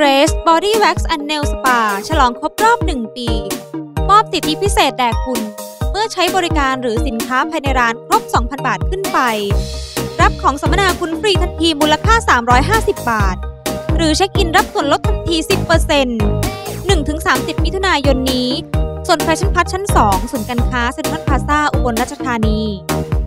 Grace Body Wax and Nail Spa ฉลองครบรอบ 1 ปีมอบสิทธิพิเศษแด่คุณเมื่อใช้บริการหรือสินค้าภายในร้านครบ 2,000 บาทขึ้นไปรับของสัมมนาคุณฟรีทันทีมูลค่า 350 บาทหรือเช็คอินรับส่วนลดทันที 10% 1-30 มิถุนายนนี้ส่วนแฟชั่นพัทชั้น 2 ศูนย์การค้าเซ็นทรัลพลาซ่าอุบลราชธานี